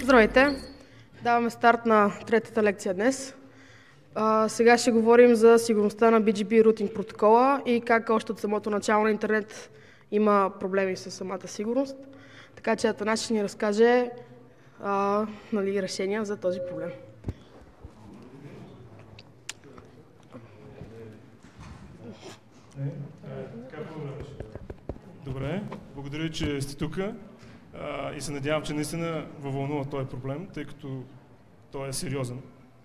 Здравейте! Даваме старт на третата лекция днес. Сега ще говорим за сигурността на BGP рутинг протокола и как още от самото начало на интернет има проблеми с самата сигурност. Така че Атанас ще ни разкаже решения за този проблем. Добре, благодаря, че сте тук и се надявам, че наистина във вълнува този проблем, тъй като той е сериозен.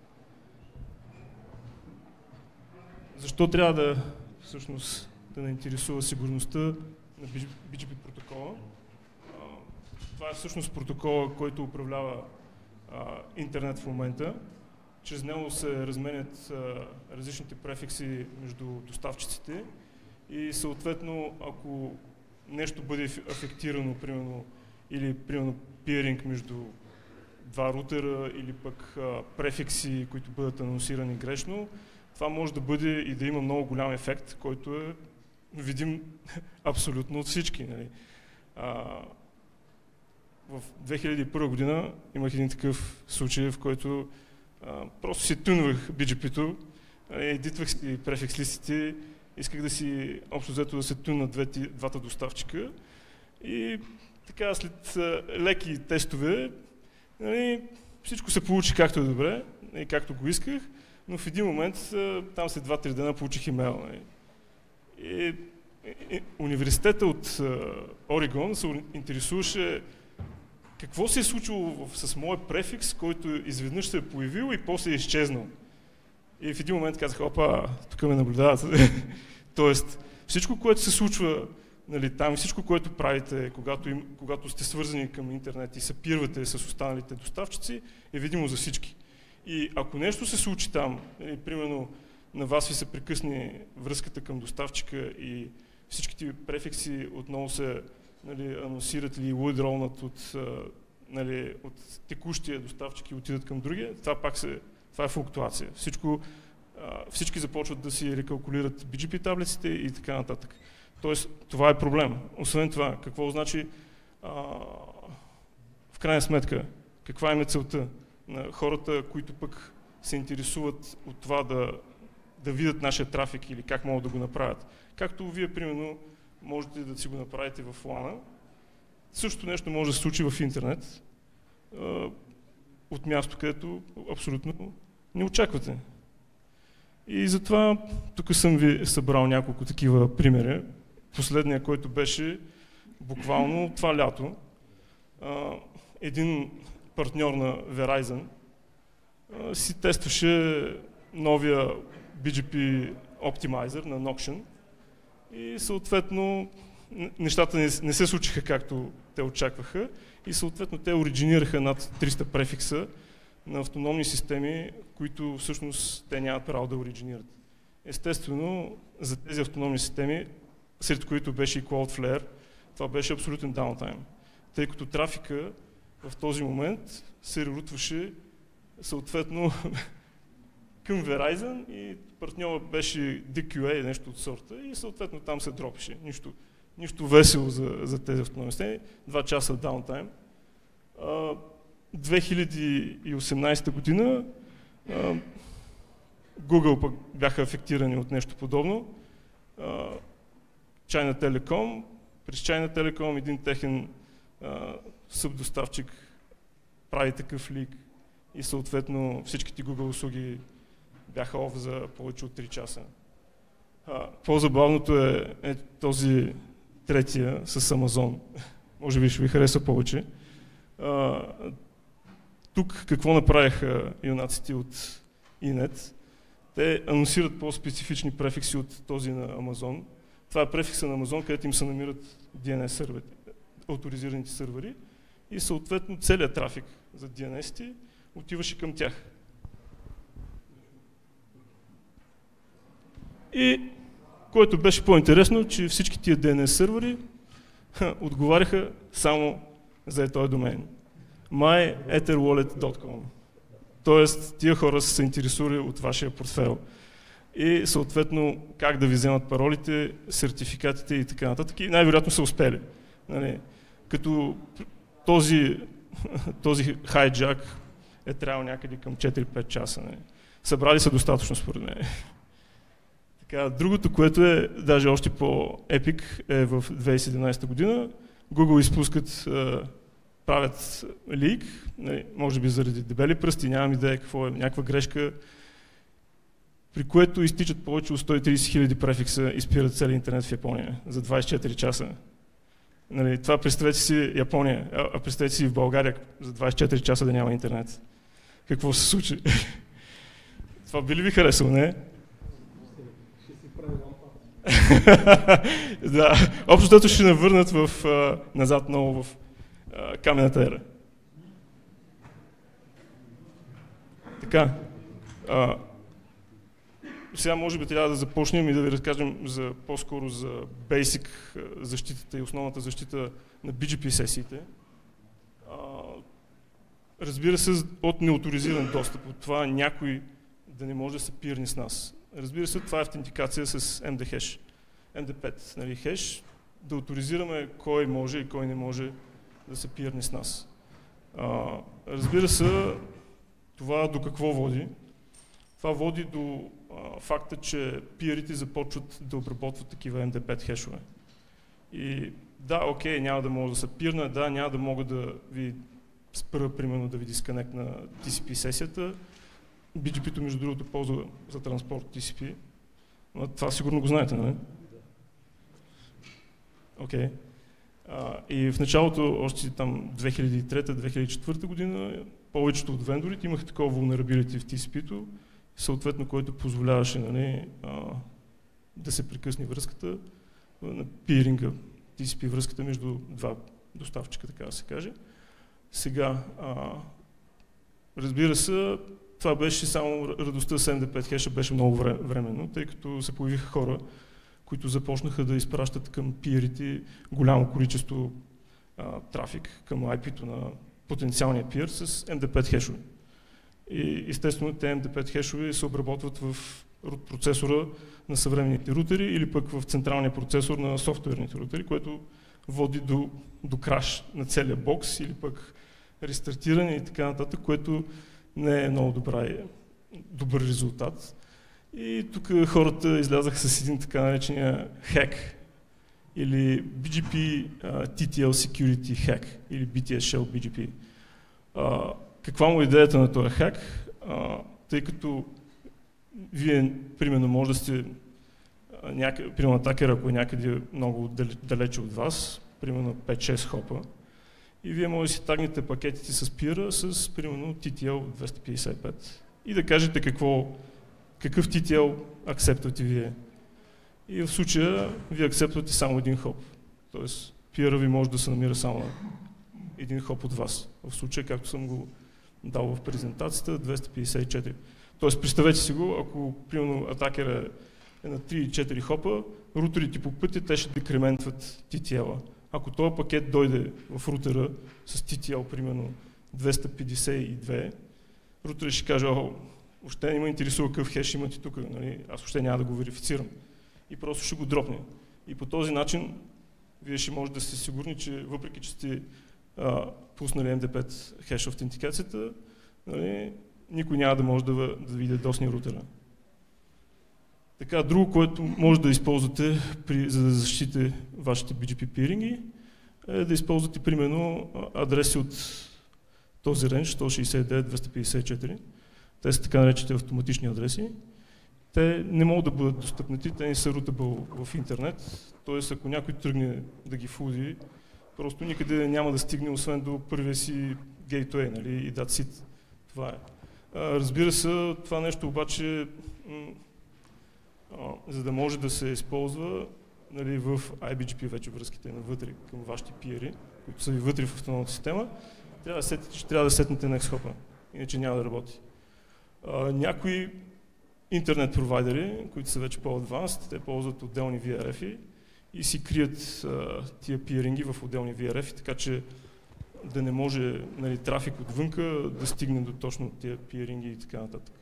Защо трябва да ни интересува сигурността на BGP протокола? Това е всъщност протокола, който управлява интернет в момента. Чрез него се разменят различните префикси между доставчиците и съответно, ако нещо бъде афектирано, примерно пиринг между два рутера или пък префикси, които бъдат анонсирани грешно, това може да бъде и да има много голям ефект, който е видим абсолютно от всички. Нали. В 2001 година имах един такъв случай, в който просто си тюнвах BGP-то, едитвах си префикс листите, исках да си общо взето да се тюнна двата доставчика и така след леки тестове всичко се получи както е добре и както го исках, но в един момент, там след 2-3 дена получих имейл. И университета от Орегон се интересуваше какво се е случило с моят префикс, който изведнъж се е появил и после е изчезнал. И в един момент казах, опа, тук ме наблюдават. Тоест, всичко, което се случва там, всичко, което правите, когато сте свързани към интернет и съпирвате с останалите доставчици, е видимо за всички. И ако нещо се случи там, примерно на вас ви се прекъсне връзката към доставчика и всичките префикси отново се анонсират или уидролнат от текущия доставчик и отидат към другия, това е флуктуация. Всички започват да си рекалкулират BGP таблиците и така нататък. Тоест, това е проблем. Освен това, какво значи в крайна сметка, каква е целта на хората, които пък се интересуват от това да видят нашия трафик или как могат да го направят. Както вие, примерно, можете да си го направите в LAN-а, същото нещо може да се случи в интернет, от място, където абсолютно не очаквате. И затова тук съм ви събрал няколко такива примери. Последния, който беше буквално това лято. Един партньор на Verizon си тестваше новия BGP Optimizer на Noction и съответно нещата не се случиха както те очакваха и съответно те оригинираха над 300 префикса на автономни системи, които всъщност те нямат право да оригинират. Естествено, за тези автономни системи, сред които беше и Cloudflare, това беше абсолютен даунтайм, тъй като трафика в този момент се рерутваше съответно към Verizon и партньора беше DQA, нещо от сорта и съответно там се дропеше. Нищо весело за тези автономни системи. 2 часа даунтайм. 2018 година Google пък бяха афектирани от нещо подобно. China Telecom, през China Telecom един техен събдоставчик прави такъв лик и съответно всичките Google услуги бяха оф за повече от 3 часа. По-забавното е този третия с Amazon. Може би ще ви хареса повече. Тук какво направиха юнаците от Inet? Те анонсират по-специфични префикси от този на Amazon. Това е префикса на Amazon, където им се намират DNS сървъри, авторизираните сървъри и съответно целият трафик за DNS-ти отиваше към тях. И което беше по-интересно, че всички тия DNS сървъри отговаряха само за този домен. myetherwallet.com. Тоест, тия хора са се интересували от вашия портфейл. И съответно как да ви вземат паролите, сертификатите и така нататък. И най-вероятно са успели. Като този този хайджак е трябвало някъде към 4-5 часа. Не. Събрали са достатъчно според мен. Така, другото, което е даже още по-епик, е в 2017 година. Google изпускат, правят лик, може би заради дебели пръсти, нямам идея какво е, някаква грешка, при което изтичат повече от 130 000 префикса и спират целия интернет в Япония за 24 часа. Нали, това представете си Япония, а представете си в България за 24 часа да няма интернет. Какво се случи? Това би ли ви харесало, не? Да, общото ще навърнат назад много в каменната ера. Така, сега може би трябва да започнем и да ви разкажем по-скоро за basic защитата и основната защита на BGP сесиите. Разбира се, от неоторизиран достъп, от това някой да не може да се пирни с нас. Разбира се, това е автентикация с MD-хеш, MD5, нали, хеш, да оторизираме кой може и кой не може да се пирни с нас. Разбира се, това до какво води? Това води до факта, че пиерите започват да обработват такива MD5 хешове. И да, окей, няма да мога да се пирна, да, няма да мога да ви спра, примерно, да ви дисконектна TCP сесията. BGP-то, между другото, ползва за транспорт TCP. Но това сигурно го знаете, нали? Окей. И в началото, още там 2003-2004 година, повечето от вендорите имаха такова vulnerability в TCP-то, съответно, което позволяваше, нали, да се прекъсне връзката на пиринга, TCP връзката между два доставчика, така да се каже. Сега, разбира се, това беше само радостта с MD5 хеша, беше много временно, тъй като се появиха хора, които започнаха да изпращат към пиерите голямо количество трафик към IP-то на потенциалния пиер с MD5 хешове. И естествено, те MD5 хешове се обработват в root процесора на съвременните рутери или пък в централния процесор на софтуерните рутери, което води до краш на целия бокс или пък рестартиране и така нататък, което не е много добър резултат. И тук хората излязаха с един така наречения хак или BGP TTL Security Hack или BTS Shell BGP. Каква му е идеята на този хак? Тъй като вие, примерно, може да сте примерно атакер, ако е някъде много далече от вас, примерно 5-6 хопа, и вие може да си тагнете пакетите с пира с, примерно, TTL 255 и да кажете какъв TTL акцептвате вие. И в случая вие акцептвате само един хоп. Тоест, пира ви може да се намира само на един хоп от вас. В случая, както съм го дал в презентацията, 254. Тоест, представете си го, ако, примерно, атакера е на 3-4 хопа, рутерите по пътя, те ще декрементват TTL-а. Ако този пакет дойде в рутера с TTL, примерно 252, рутерът ще каже: въобще не ме интересува какъв хеш имате тук, нали? Аз въобще няма да го верифицирам. И просто ще го дропне. И по този начин вие ще може да сте сигурни, че въпреки че сте пуснали MD5 хеш автентикацията, нали, никой няма да може да види досни рутера. Така, друго, което може да използвате, за да защитите вашите BGP пиринги, е да използвате примерно адреси от този рендж 169.254. Те са така наречените автоматични адреси. Те не могат да бъдат достъпнати, те не са routable в интернет, т.е. ако някой тръгне да ги фуди, просто никъде няма да стигне, освен до първия си гейтуей, нали, и that's it. Това е. Разбира се, това нещо обаче, за да може да се използва, нали, в IBGP вече връзките навътре към вашите пиери, които са ви вътре в автономната система, трябва да сетнете Next-Hop-а, иначе няма да работи. Някои интернет провайдери, които са вече по-адванст, те ползват отделни VRF-и и си крият тия пиеринги в отделни VRF-и, така че да не може, нали, трафик отвънка да стигне до точно тия пиеринги и така нататък.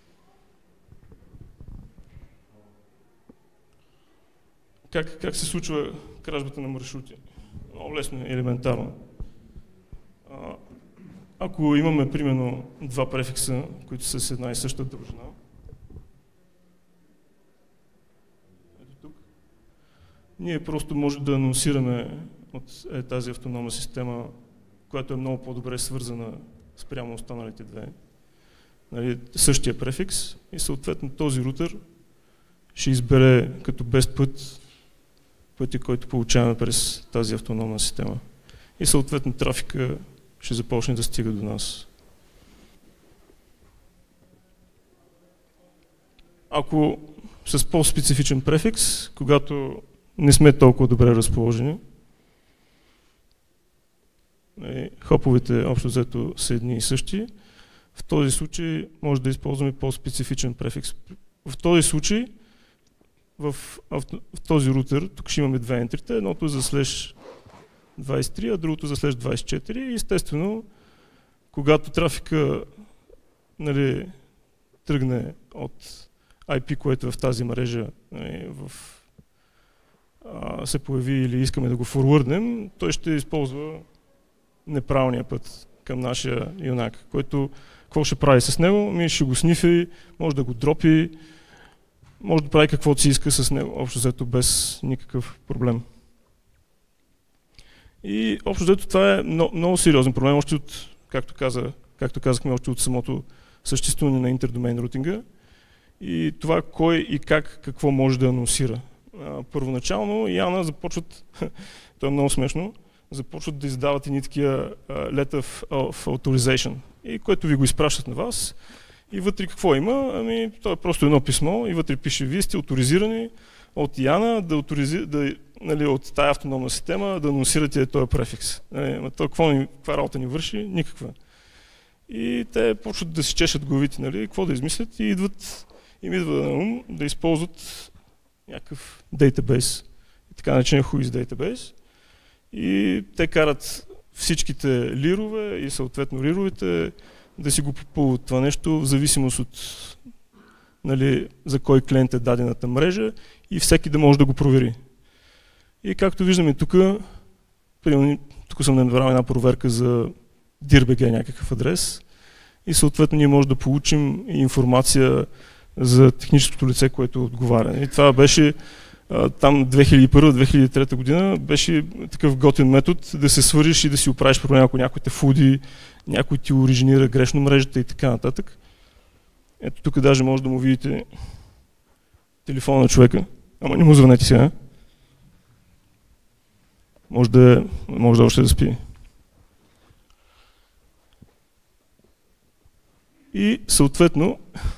Как се случва кражбата на маршрути? Много лесно и елементарно. Ако имаме примерно два префикса, които са с една и съща дължина, ето тук, ние просто може да анонсираме от тази автономна система, която е много по-добре свързана спрямо останалите две, нали, същия префикс и съответно този рутер ще избере като best пътя, който получаваме през тази автономна система. И съответно трафика ще започне да стига до нас. Ако с по-специфичен префикс, когато не сме толкова добре разположени, хоповете общо взето са едни и същи, в този случай може да използваме по-специфичен префикс. В този случай, в този рутер, тук ще имаме две ентрите, едното е за слеш 23, а другото за слеш 24. И естествено, когато трафика, нали, тръгне от IP, което е в тази мрежа, нали, се появи или искаме да го форварднем, той ще използва неправилния път към нашия юнак, който какво ще прави с него? Ми ще го снифи, може да го дропи, може да прави каквото си иска с него, общо взето без никакъв проблем. И общо взето това е много сериозен проблем, още от, както казахме, още от самото съществуване на интердомен рутинга. И това кой и какво може да анонсира. Първоначално Яна започват, това е много смешно, започват да издават едни такива letter of authorization, и което ви го изпращат на вас. И вътре какво има? Ами, това е просто едно писмо и вътре пише: вие сте авторизирани от Яна нали, от тая автономна система да анонсирате този префикс. Каква работа ни върши? Никаква. И те почват да си чешат главите, нали, какво да измислят, и им идва на ум да използват някакъв дейтабейс, така наречен Whois дейтабейс. И те карат всичките лирове и съответно рировете да си го попълват това нещо в зависимост от, нали, за кой клиент е дадената мрежа и всеки да може да го провери. И както виждаме тук съм направил една проверка за DIRBG някакъв адрес и съответно ние можем да получим информация за техническото лице, което отговаря. И това беше там 2001-2003 година, беше такъв готин метод да се свържиш и да си оправиш проблема, ако някой те фуди, някой ти оригинира грешно мрежата и така нататък. Ето тук даже може да му видите телефона на човека. Ама не му звънете сега. Може да още да спи. И съответно,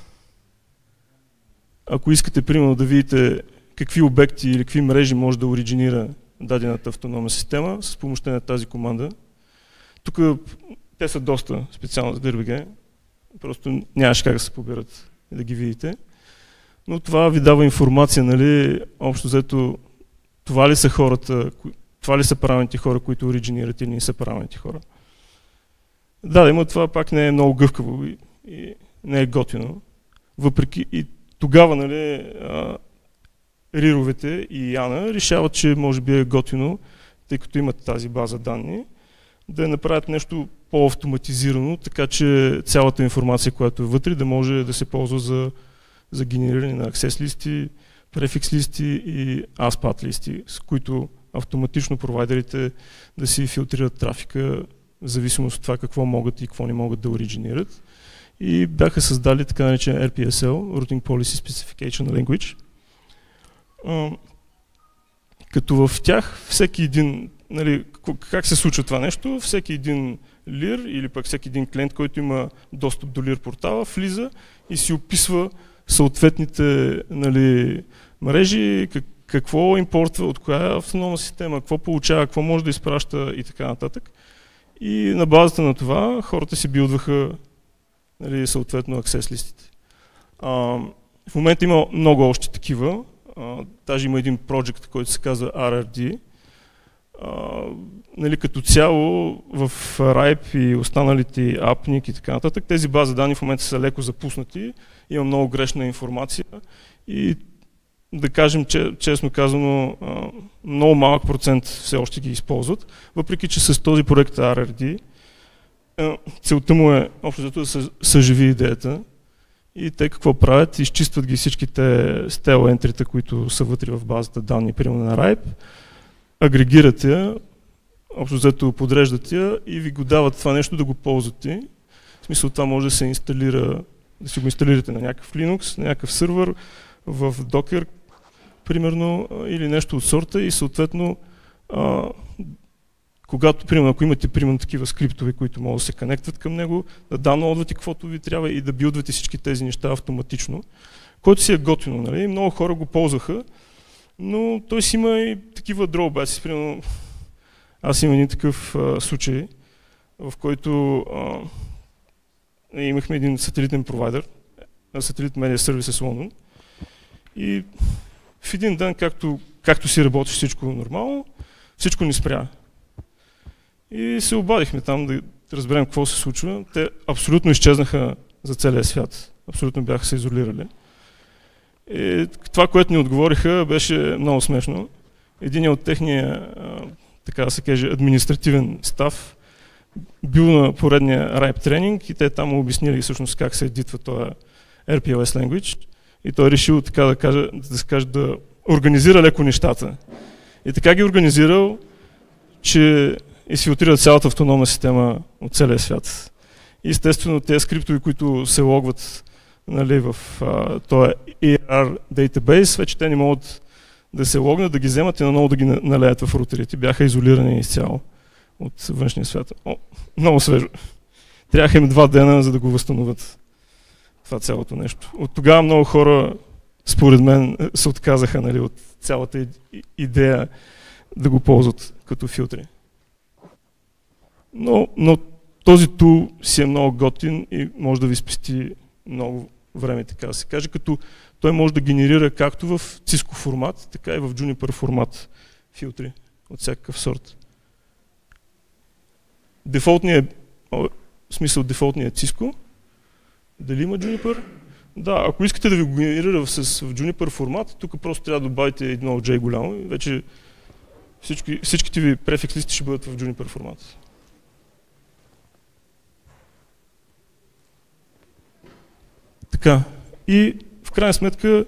ако искате примерно да видите какви обекти или какви мрежи може да оригинира дадената автономна система с помощта на тази команда, тук те са доста специални за DIRBG, просто нямаше как да се поберат и да ги видите. Но това ви дава информация, нали, общо взето, това ли са хората, това ли са правилните хора, които оригинират, или не са правилните хора. Да, има това пак не е много гъвкаво и не е готино. Въпреки и тогава, нали, рировете и Яна решават, че може би е готино, тъй като имат тази база данни, да направят нещо по-автоматизирано, така че цялата информация, която е вътре, да може да се ползва за генериране на access листи, префикс листи и ASPAT листи, с които автоматично провайдерите да си филтрират трафика в зависимост от това какво могат и какво не могат да оригинират. И бяха създали така наречен RPSL, Routing Policy Specification Language, като в тях всеки един, нали, как се случва това нещо, всеки един лир или пък всеки един клиент, който има достъп до лир портала, влиза и си описва съответните, нали, мрежи, какво импортва, от коя автономна система, какво получава, какво може да изпраща и така нататък. И на базата на това хората си билдваха, нали, съответно access листите. В момента има много още такива. Даже има един проект, който се казва RRD. Нали, като цяло в RIPE и останалите AppNIC и така нататък, тези бази данни в момента са леко запуснати, има много грешна информация и да кажем, честно казано, много малък процент все още ги използват, въпреки че с този проект RRD целта му е общо взето да съживи идеята. И те какво правят? Изчистват ги всичките stale entry-та, които са вътре в базата данни, примерно на RIPE, агрегират я, общо взето подреждат я и ви го дават това нещо да го ползвате. В смисъл това може да се инсталира, да си го инсталирате на някакъв Linux, на някакъв сървър, в Docker, примерно, или нещо от сорта и съответно когато, примерно, ако имате такива скриптове, които могат да се конектват към него, да даунлоудвате каквото ви трябва и да билдвате всички тези неща автоматично, който си е готино, нали? Много хора го ползваха, но той си има и такива drawbacks. Примерно, аз имам един такъв случай, в който имахме един сателитен провайдер, Satellite Media Services London, и в един ден, както си работи всичко нормално, всичко ни спря. И се обадихме там да разберем какво се случва. Те абсолютно изчезнаха за целия свят. Абсолютно бяха се изолирали. И това, което ни отговориха, беше много смешно. Един от техния, така да се каже, административен став бил на поредния RIPE тренинг и те там му обяснили всъщност как се едитва този RPLS language. И той решил така да организира леко нещата. И така ги организирал, че изфилтрира цялата автономна система от целия свят. И естествено тези скриптови, които се логват, нали, в този ER database, вече те не могат да се логнат, да ги вземат и наново да ги налеят в рутерите. Бяха изолирани изцяло от външния свят. Много свежо. Трябваха им 2 дена, за да го възстановят това цялото нещо. От тогава много хора, според мен, се отказаха, нали, от цялата идея да го ползват като филтри. Но този тул си е много готин и може да ви спести много време, така да се каже, като той може да генерира както в Cisco формат, така и в Juniper формат филтри от всякакъв сорт. Дефолтният дефолтният Cisco. Дали има Juniper? Да, ако искате да ви го генерира в Juniper формат, тук просто трябва да добавите едно J голямо и вече всичките ви префикс листи ще бъдат в Juniper формат. Така, и в крайна сметка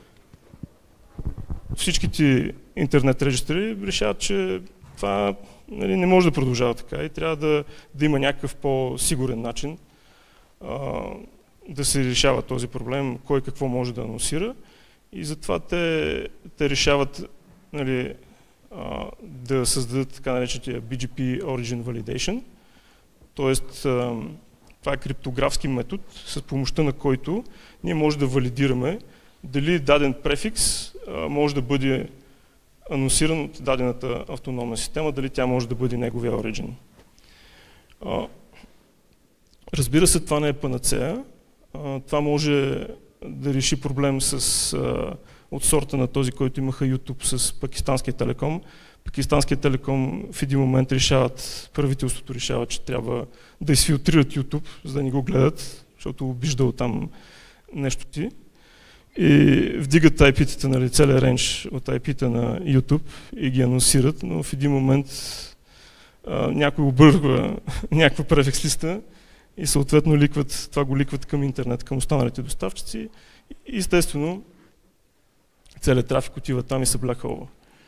всичките интернет регистри решават, че това, нали, не може да продължава така и трябва да има някакъв по-сигурен начин да се решава този проблем, кой какво може да анонсира. И затова те решават, нали, да създадат така наречения BGP Origin Validation. Тоест, това е криптографски метод, с помощта на който ние можем да валидираме дали даден префикс може да бъде анонсиран от дадената автономна система, дали тя може да бъде неговия origin. Разбира се, това не е панацея. Това може да реши проблем от сорта на този, който имаха YouTube с Пакистанския телеком. Пакистанския телеком в един момент правителството решава, че трябва да изфилтрират YouTube, за да не го гледат, защото обиждал там нещо ти. И вдигат IP-тата, нали, целият рейндж от IP-та на YouTube и ги анонсират, но в един момент някой обърква някаква префикс листа и съответно това го ликват към интернет, към останалите доставчици и естествено целият трафик отива там и се бляхова.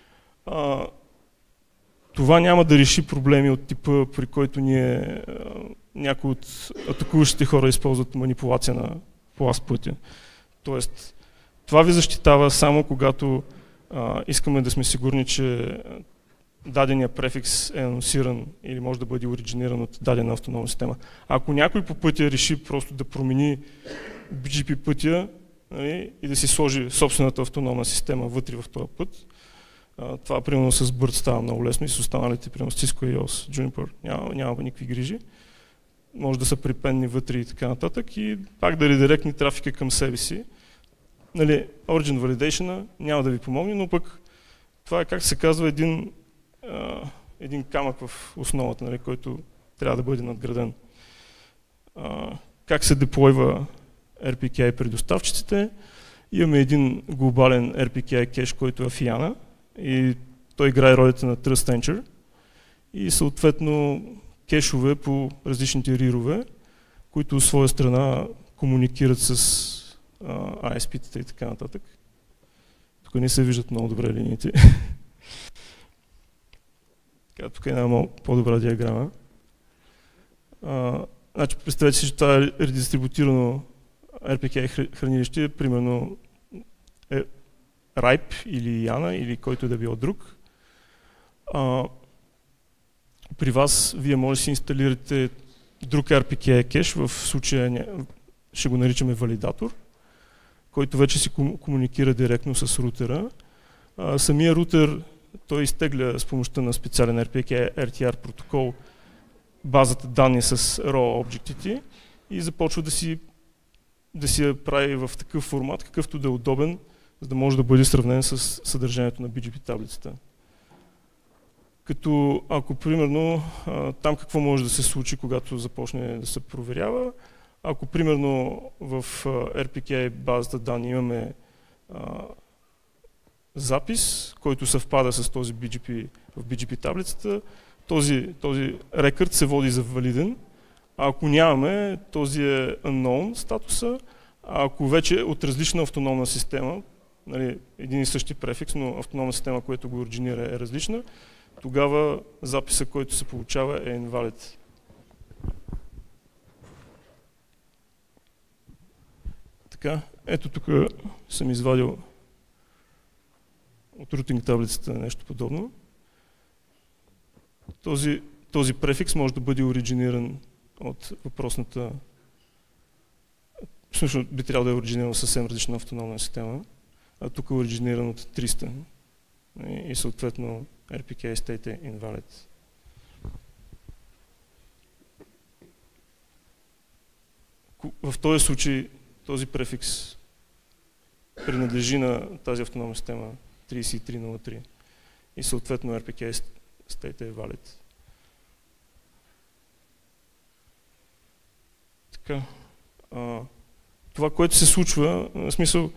Това няма да реши проблеми от типа, при който някои от атакуващите хора използват манипулация по ласт пътя. Тоест, това ви защитава само когато искаме да сме сигурни, че дадения префикс е анонсиран или може да бъде оригиниран от дадена автономна система. Ако някой по пътя реши просто да промени BGP пътя, нали, и да си сложи собствената автономна система вътре в този път, това примерно с BERT става много лесно и с останалите, примерно с Cisco и EOS, Juniper, няма никакви грижи. Може да са припенни вътре и така нататък и пак да редиректни трафика към себе си. Нали, Origin Validation няма да ви помогне, но пък това е, как се казва, един камък в основата, нали, който трябва да бъде надграден. Как се деплойва RPKI при доставчиците? Имаме един глобален RPKI кеш, който е FIANA и той играе ролята на Trust Anchor и съответно кешове по различните рирове, които от своя страна комуникират с ISP-тата и така нататък. Тук не се виждат много добре линиите. Тук е една по-добра диаграма. Значи, представете си, че това е редистрибутирано RPK хранилище, примерно RIPE или YANA или който да било друг. При вас вие може да си инсталирате друг RPK кеш, в случая ще го наричаме валидатор, който вече си комуникира директно с рутера. Самия рутер той изтегля с помощта на специален RPK RTR протокол базата данни с raw обектите и започва да си я прави в такъв формат, какъвто да е удобен, за да може да бъде сравнен с съдържанието на BGP таблицата. Като ако примерно там какво може да се случи, когато започне да се проверява, ако примерно в RPK базата данни имаме запис, който съвпада с този BGP в BGP таблицата, този рекърд се води за валиден, а ако нямаме, този е unknown статуса, а ако вече от различна автономна система, нали, един и същи префикс, но автономна система, която го оригинира е различна, тогава записа, който се получава е invalid. Така, ето тук съм извадил от рутинг таблицата нещо подобно. Този префикс може да бъде оригиниран от въпросната... Всъщност би трябвало да е оригиниран съвсем различна автономна система, а тук е оригиниран от 300 и съответно RPK state е invalid. В този случай този префикс принадлежи на тази автономна система 3303 и съответно RPK state е valid. Така, това, което се случва, в смисъл,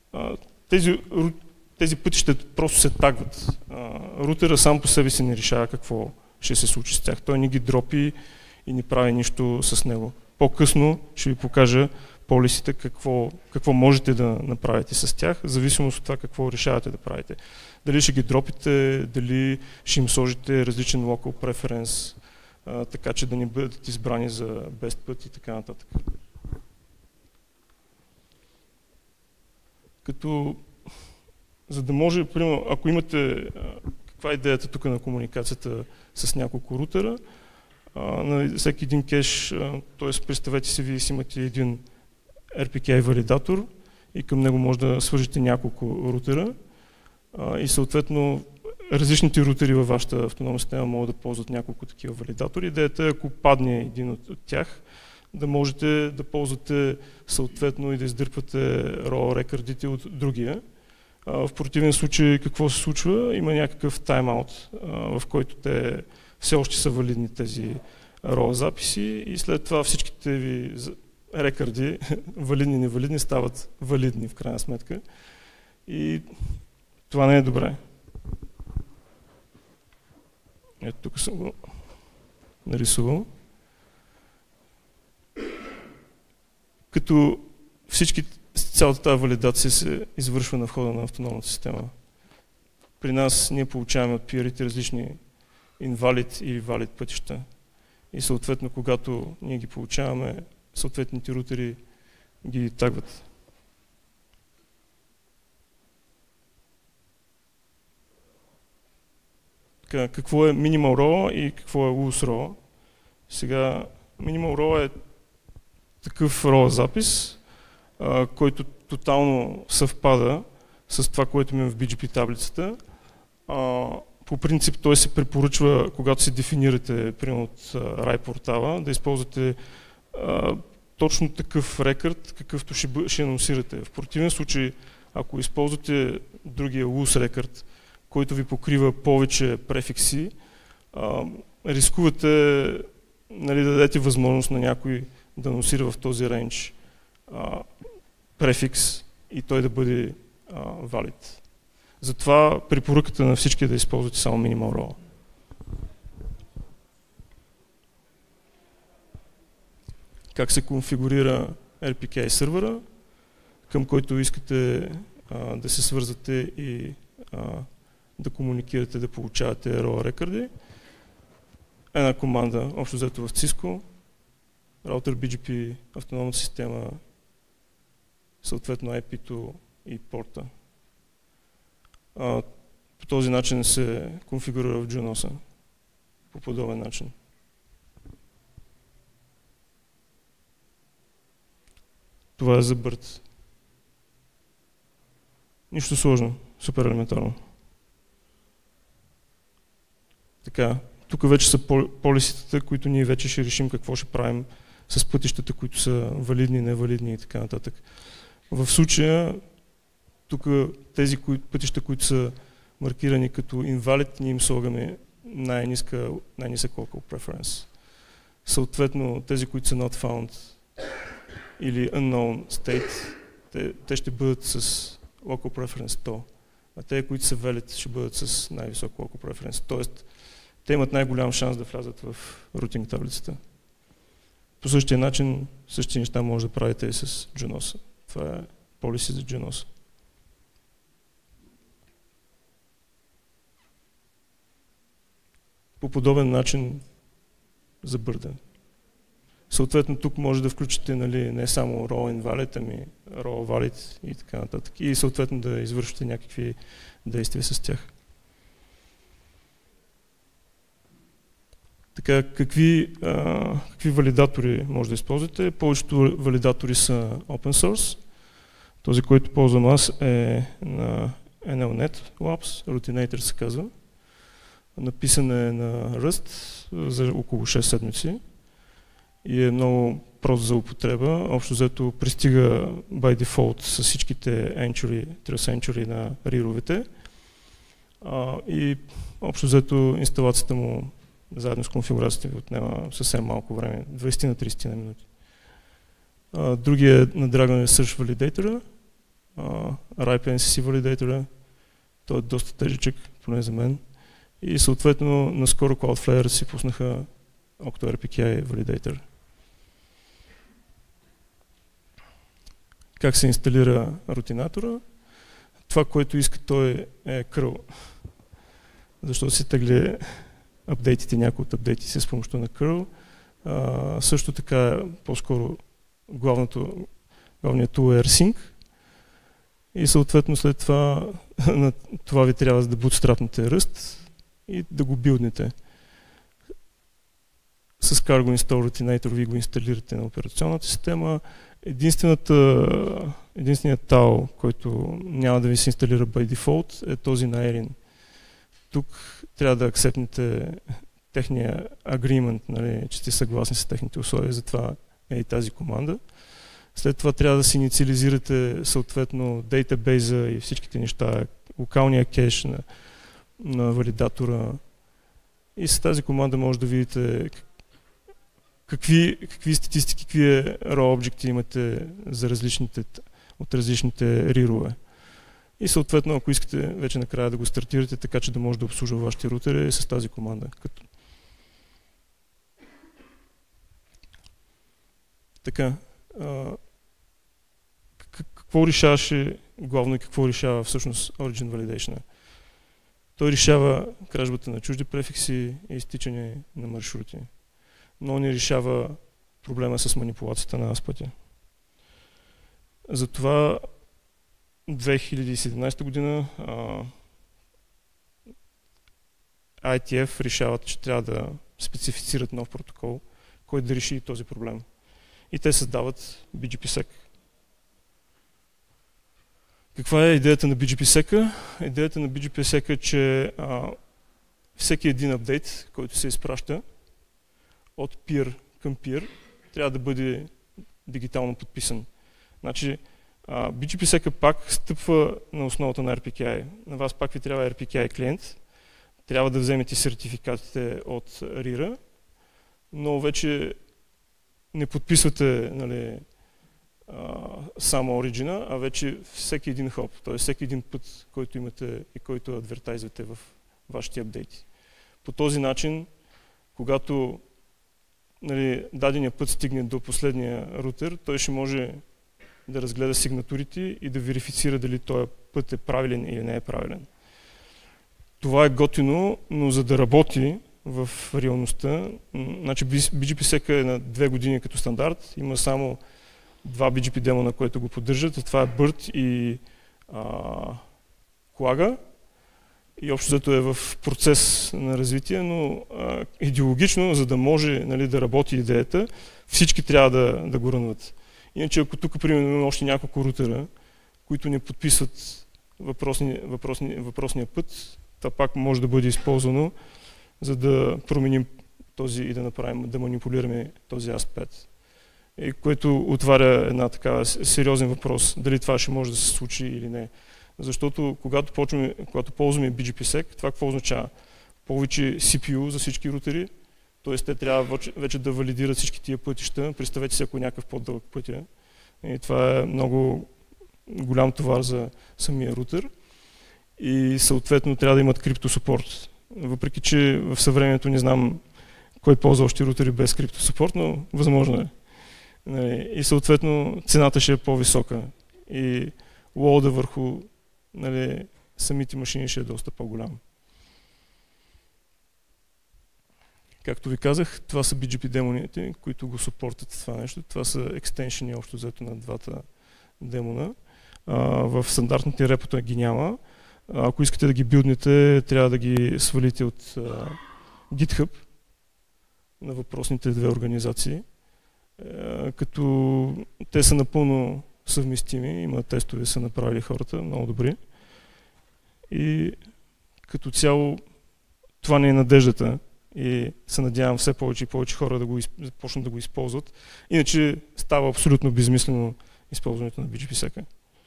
тези пътища просто се тагват. Рутера сам по себе си не решава какво ще се случи с тях. Той не ги дропи и не прави нищо с него. По-късно ще ви покажа полисите какво можете да направите с тях, в зависимост от това какво решавате да правите. Дали ще ги дропите, дали ще им сложите различен local preference, така че да не бъдат избрани за best път и така нататък. Като за да може, примерно, ако имате каква е идеята тук на комуникацията с няколко рутера, на всеки един кеш, т.е. представете си, вие си имате един RPK валидатор и към него може да свържете няколко рутера и съответно различните рутери във вашата автономна система могат да ползват няколко такива валидатори. Идеята е, ако падне един от тях, да можете да ползвате съответно и да издърпвате raw рекърдите от другия. В противен случай какво се случва? Има някакъв тайм-аут, в който те все още са валидни тези raw записи и след това всичките ви рекърди, валидни и невалидни, стават валидни в крайна сметка. И това не е добре. Ето тук съм го нарисувал. Като цялата тази валидация се извършва на входа на автономната система. При нас ние получаваме от пиарите различни invalid или valid пътища. И съответно, когато ние ги получаваме, съответните рутери ги тагват. Какво е minimal raw и какво е loose raw? Сега, minimal raw е такъв raw запис, който тотално съвпада с това, което имаме в BGP таблицата. По принцип той се препоръчва, когато се дефинирате примерно от RAI портала, да използвате точно такъв рекърд, какъвто ще анонсирате. В противен случай, ако използвате другия loose рекърд, който ви покрива повече префикси, рискувате да дадете възможност на някой да анонсира в този рейндж префикс и той да бъде валид. Затова препоръката на всички е да използвате само minimal raw. как се конфигурира RPKI сервера, към който искате да се свързвате и да комуникирате, да получавате RAW рекърди. Една команда, общо взето в Cisco, раутер BGP, автономна система, съответно IP-то и порта. По този начин се конфигурира в Junos по подобен начин. Това е за BERT. Нищо сложно, супер елементарно. Така, тук вече са полиситата, които ние вече ще решим какво ще правим с пътищата, които са валидни, невалидни и така нататък. В случая, тук тези пътища, които са маркирани като invalid, ние им слагаме най-нисък local preference. Съответно, тези, които са not found или unknown state, те ще бъдат с local preference 100, а тези, които са valid, ще бъдат с най-висок local preference. Тоест, те имат най-голям шанс да влязат в рутинг таблицата. По същия начин, същите неща може да правите и с Junos. Това е policy за Junos. По подобен начин за бърден. Съответно, тук може да включите не само raw invalid, ами raw valid и така нататък. И съответно да извършите някакви действия с тях. Така, какви валидатори може да използвате? Повечето валидатори са open source. Този, който ползвам аз е на NLNet Labs, Routinator се казва. Написан е на Rust за около 6 седмици и е много прост за употреба. Общо взето пристига by default с всичките entry на рировете и общо взето инсталацията му заедно с конфигурацията ви отнема съвсем малко време, 20 на 30 на минути. Другия надраган е Search Validator, RIPE-NCC Validator, той е доста тежичък, поне за мен. И съответно наскоро Cloudflare си пуснаха OctoRPKI Validator. Как се инсталира рутинатора? Това, което иска той е curl. Защото си тегли апдейтите, някои от апдейтите с помощта на curl. Също така, по-скоро главният tool е rsync. И съответно след това на това ви трябва да bootstrapнете Rust и да го билднете. С Cargo Install Routinator ви го инсталирате на операционната система. Единственият TAO, който няма да ви се инсталира by default, е този на Erin. Тук трябва да акцептнете техния agreement, нали, че сте съгласни с техните условия, затова е и тази команда. След това трябва да си инициализирате съответно дейтабейза и всичките неща, локалния кеш на валидатора. И с тази команда може да видите какви статистики, какви raw обекти имате от различните рирове. И съответно, ако искате вече накрая да го стартирате, така че да може да обслужва вашите рутери с тази команда. Така. Какво решаваше главно и какво решава всъщност Origin Validation? Той решава кражбата на чужди префикси и изтичане на маршрути, но не решава проблема с манипулацията на ASPAT. Затова 2017 година ITF решават, че трябва да специфицират нов протокол, който да реши този проблем. И те създават BGP-SEC. Каква е идеята на BGP-SEC? Идеята на BGP-SEC е, че всеки един апдейт, който се изпраща от peer към peer, трябва да бъде дигитално подписан. Значи, BGP-SEC пак стъпва на основата на RPKI. На вас пак ви трябва RPKI клиент. Трябва да вземете сертификатите от RIRA, но вече не подписвате, нали, само Origin, а вече всеки един хоп, т.е. всеки един път, който имате и който адвертайзвате в вашите апдейти. По този начин, когато нали, дадения път стигне до последния рутер, той ще може да разгледа сигнатурите и да верифицира дали този път е правилен или не е правилен. Това е готино, но за да работи в реалността, значи BGP-SEC е на 2 години като стандарт, има само 2 BGP демона, които го поддържат, и това е BERT и Quagga. И общо взето е в процес на развитие, но идеологично, за да може, нали, да работи идеята, всички трябва да го рънват. Иначе ако тук, примерно, имаме още няколко рутера, които не подписват въпросния път, това пак може да бъде използвано, за да променим този и да манипулираме този ASP5. И което отваря една такава сериозен въпрос, дали това ще може да се случи или не. Защото когато ползваме BGP-SEC, това какво означава? Повече CPU за всички рутери, т.е. те трябва вече да валидират всички тия пътища. Представете си, ако е някакъв по-дълъг пътя. И това е много голям товар за самия рутер. И съответно трябва да имат криптосупорт. Въпреки че в съвремието не знам кой ползва още рутери без криптосупорт, но възможно е. И съответно цената ще е по-висока. И лоуда върху, нали, самите машини ще е доста по-голям. Както ви казах, това са BGP демоните, които го супортят това нещо. Това са екстеншени общо взето на двата демона. В стандартните репота ги няма. Ако искате да ги билднете, трябва да ги свалите от GitHub на въпросните две организации. Като те са напълно съвместими, има тестове, са направили хората, много добри. И като цяло това не е надеждата и се надявам все повече и повече хора да почнат да го използват. Иначе става абсолютно безмислено използването на BGP-SEC.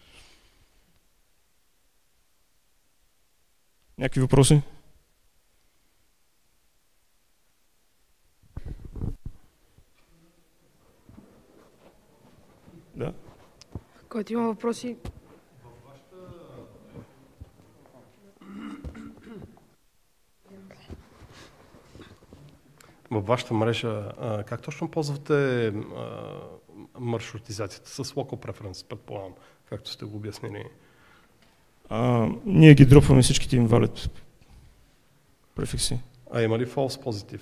Някакви въпроси? Да. Който има въпроси? Във вашата мрежа, как точно ползвате маршрутизацията? С local preference, предполагам, както сте го обяснили. Ние ги дропваме всичките invalid префикси. Има ли false positive?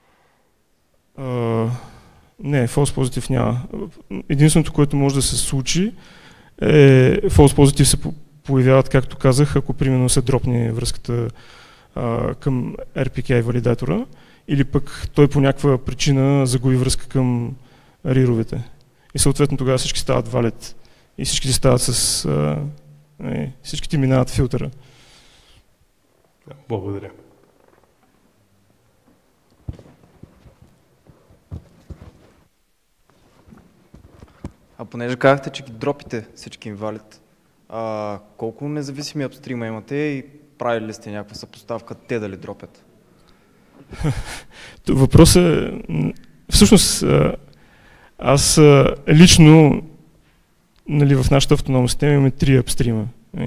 Не, false positive няма. Единственото, което може да се случи е false positive се появяват, както казах, ако примерно се дропне връзката към RPKI валидатора или пък той по някаква причина загуби връзка към рировете. И съответно тогава всички стават valid и всички стават с... всичките минават филтъра. Благодаря. Понеже казахте, че ги дропите всички инвалид, колко независими апстрима имате и правили ли сте някаква съпоставка те дали дропят? Въпросът е... Всъщност, аз лично, нали, в нашата автономна система имаме 3 апстрима.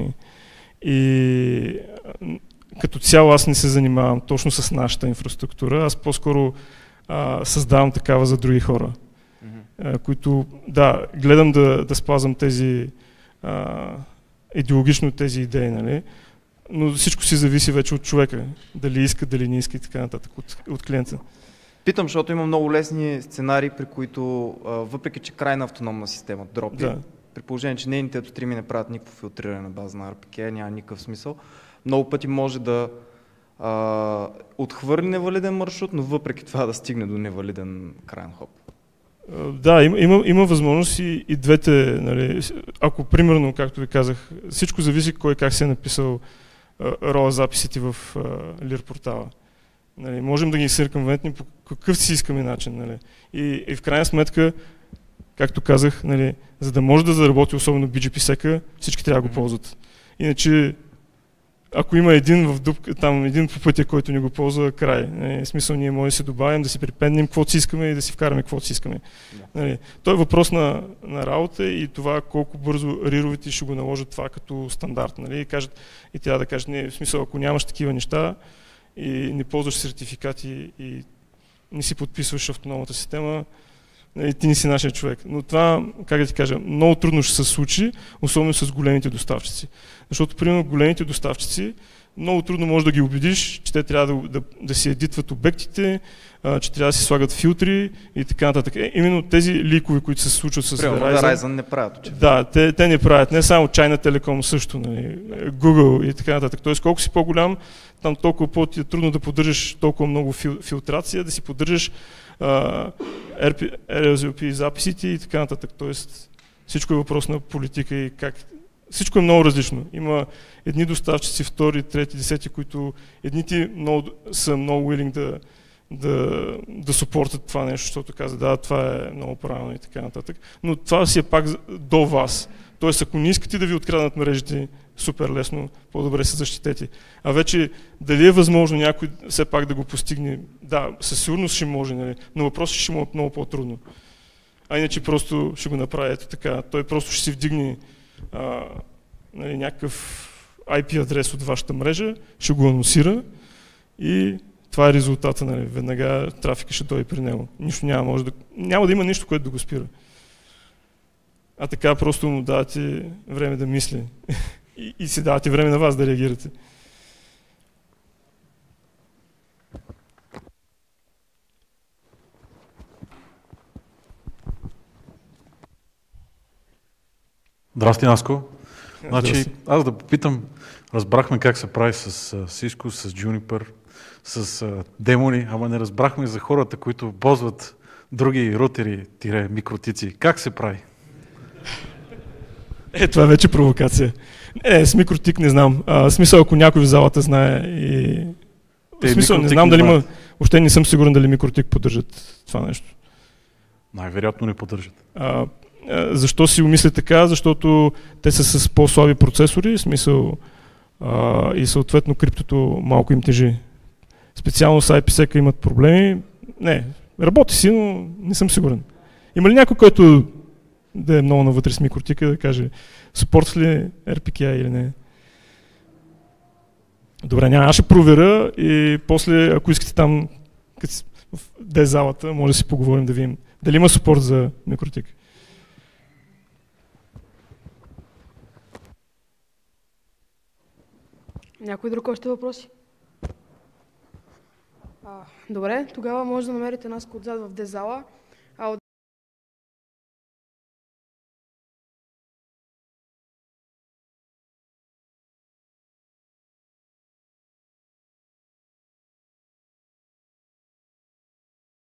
И като цяло аз не се занимавам точно с нашата инфраструктура, аз по-скоро създавам такава за други хора. Които, да, гледам да спазвам тези идеологично тези идеи, нали? Но всичко си зависи вече от човека, дали иска, дали не иска и така нататък от клиента. Питам, защото има много лесни сценарии, при които, въпреки че крайна автономна система дропи, да, при положение, че нейните апстрими не правят никакво филтриране на база на RPK, няма никакъв смисъл, много пъти може да отхвърли невалиден маршрут, но въпреки това да стигне до невалиден крайен хоп. Да, има възможност и двете, нали, ако примерно, както ви казах, всичко зависи кой как се е написал рола записите в LIR портала. Нали, можем да ги съркъмвентнем по какъв си искаме начин. Нали. И в крайна сметка, както казах, нали, за да може да заработи особено BGP-SEC, всички трябва да го ползват. Иначе, ако има един в дупка, там един по пътя, който не го ползва, край. В смисъл, ние можем да се добавим, да си припенднем каквото си искаме и да си вкараме каквото си искаме. Да. Той е въпрос на работа и това колко бързо рировите ще го наложат това като стандарт. Нали? И трябва да кажат, не, в смисъл, ако нямаш такива неща и не ползваш сертификати и не си подписваш автономната система, ти не си нашия човек. Но това, как да ти кажа, много трудно ще се случи, особено с големите доставчици. Защото, примерно, големите доставчици много трудно можеш да ги убедиш, че те трябва да си едитват обектите, че трябва да си слагат филтри и така нататък. Именно тези ликове, които се случват с Verizon не правят. Че... Да, те не правят. Не само China Telecom също, нали, Google и така нататък. Тоест, колко си по-голям, там толкова по-ти е трудно да поддържаш толкова много филтрация, да си поддържаш RLZP записите и така нататък. Тоест, всичко е въпрос на политика и как. Всичко е много различно. Има едни доставчици, втори, трети, десети, които едните са много willing да супортят това нещо, защото каза, да, това е много правилно и така нататък. Но това си е пак до вас. Тоест, ако не искате да ви откраднат мрежите, супер лесно, по-добре се защитете. А вече дали е възможно някой все пак да го постигне, да, със сигурност ще може, нали? Но въпросът ще му е много по-трудно. А иначе просто ще го направи ето така. Той просто ще си вдигне нали, някакъв IP адрес от вашата мрежа, ще го анонсира и това е резултата. Нали. Веднага трафика ще дойде при него. Нищо няма да има нищо, което да го спира. А така просто му давате време да мисли и си давате време на вас да реагирате. Здрасти, Наско. Значи, аз да попитам, разбрахме как се прави с Cisco, с Juniper, с демони, ама не разбрахме за хората, които ползват други рутери, микротици. Как се прави? Това е вече провокация. С микротик не знам. Смисъл, ако някой в залата знае и... Смисъл, не знам дали има... Въобще не съм сигурен дали микротик поддържат това нещо. Най-вероятно не поддържат. Защо си умисля така? Защото те са с по-слаби процесори, смисъл и съответно криптото малко им тежи. Специално с IPsec имат проблеми. Не, работи си, но не съм сигурен. Има ли някой, който да е много навътре с микротика, да каже съпортва ли RPKI или не? Добре, няма, аз ще проверя и после, ако искате там, да е залата, може да си поговорим да видим дали има съпорт за микротик. Някой друг още въпроси? Добре, тогава може да намерите нас отзад в Дезала.